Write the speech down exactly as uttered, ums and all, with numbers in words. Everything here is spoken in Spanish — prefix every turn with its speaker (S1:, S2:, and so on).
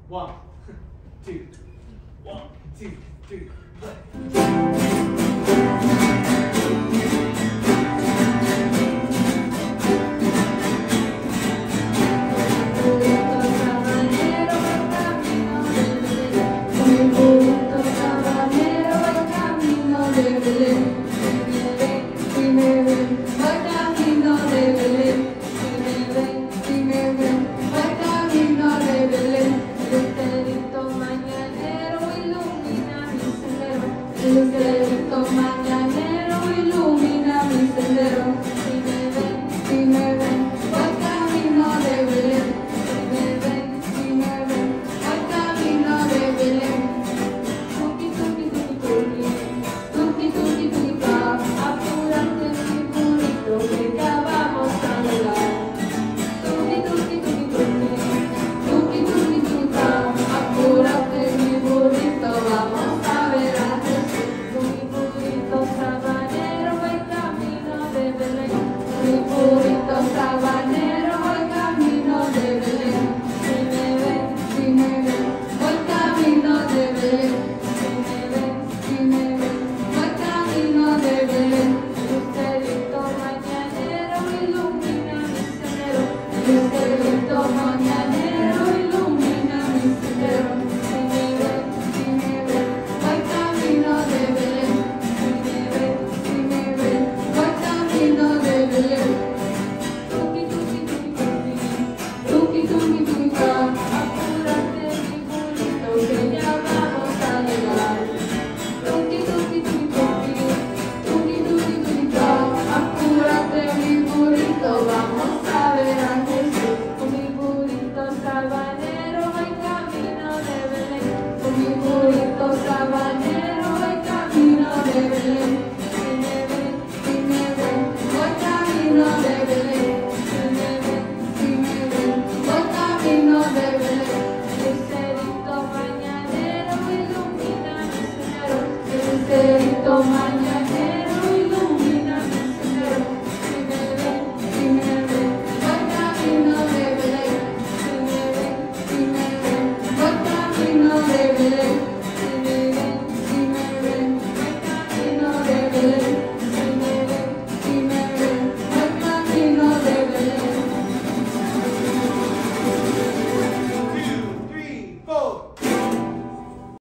S1: One, two, one, two, three, play.
S2: El lucerito mañanero ilumina mi sendero. Si me ven, si me ven, voy camino de Belén. Si me ven, si me ven, voy camino de Belén. Tuki, tuki, tuki, tuki, tuki, tuki, tuki, pa. Apúrate mi burrito que ya vamos a volar. Tuki, tuki, tuki, tuki, tuki, tuki, tuki, pa. Apúrate mi burrito, vamos a ver a mi burrito sabanero voy camino de Belén. Mi burrito sabanero voy camino de Belén.